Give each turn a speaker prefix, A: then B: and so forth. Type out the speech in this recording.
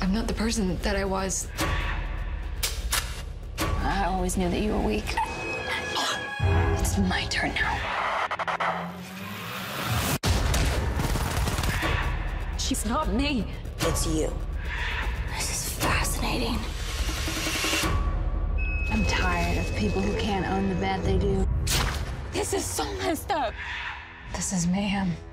A: I'm not the person that I was.
B: I always knew that you were weak. It's my turn now.
A: She's not me.
C: It's you.
B: This is fascinating. I'm tired of people who can't own the bad they do.
A: This is so messed up.
B: This is mayhem.